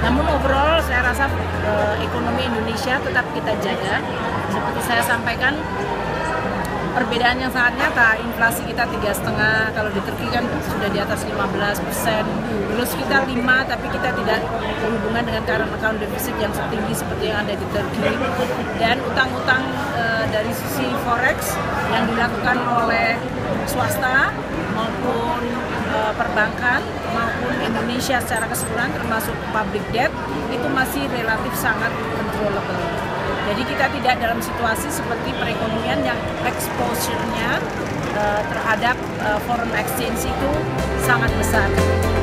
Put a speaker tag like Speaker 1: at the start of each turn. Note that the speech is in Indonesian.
Speaker 1: Namun overall saya rasa ekonomi Indonesia tetap kita jaga. Seperti saya sampaikan, perbedaan yang sangat nyata, inflasi kita 3,5, kalau di Turki kan sudah di atas 15%, terus kita 5, tapi kita tidak berhubungan dengan current account deficit yang setinggi seperti yang ada di Turki. Dan utang-utang dari sisi forex yang dilakukan oleh swasta maupun perbankan maupun Indonesia secara keseluruhan termasuk public debt itu masih relatif sangat controllable. Jadi kita tidak dalam situasi seperti perekonomian yang exposure-nya terhadap foreign exchange itu sangat besar.